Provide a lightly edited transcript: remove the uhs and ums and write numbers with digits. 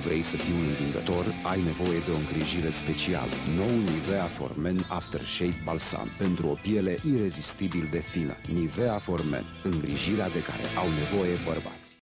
vrei să fii un învingător, ai nevoie de o îngrijire specială. Noul Nivea For Men Aftershave Balsam, pentru o piele irezistibil de fină. Nivea For Men, îngrijirea de care au nevoie bărbați.